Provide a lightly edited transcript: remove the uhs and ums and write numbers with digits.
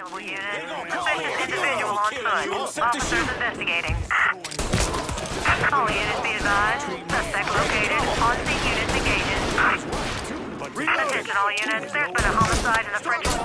available unit. Suspicious individual on foot. Officers investigating. All units be advised. Suspect located. On-scene units engaging. Attention all units. There's been a homicide in the French